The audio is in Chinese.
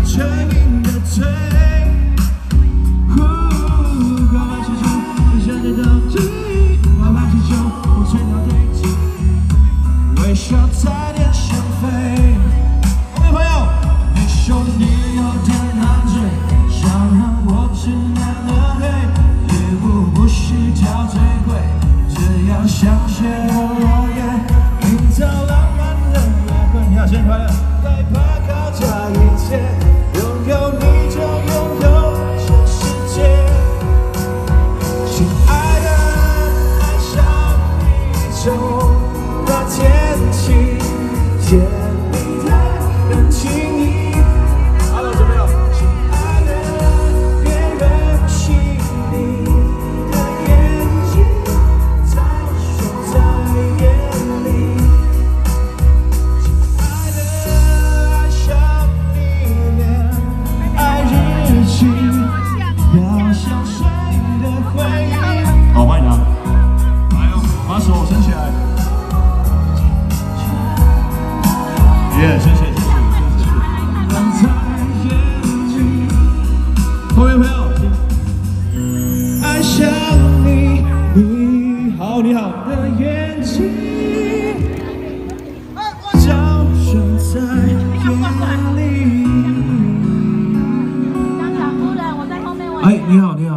成瘾的醉。告白气球，只想得到记忆。告白气球，我吹到堆积，微笑差点想飞。OK， 朋友，你说你有点难追，想让我知难而退，礼物不需挑最贵，只要香榭落叶，营造浪漫的约会。你好，生日快乐！害怕靠这一切，拥有你就拥有全世界。亲爱的，爱上你就把天气甜蜜的很轻易。Hello， 准备了。亲爱的，别任性，你的眼睛在说在眼里。亲爱的，爱上你恋爱日记，要像谁的回忆。好，帮你拿。来哦，把手伸起来。耶，谢谢。后面朋友，爱上你，你好，你好的眼睛，照射在眼里。 当场夫人，我在后面。 哎，你好，你好。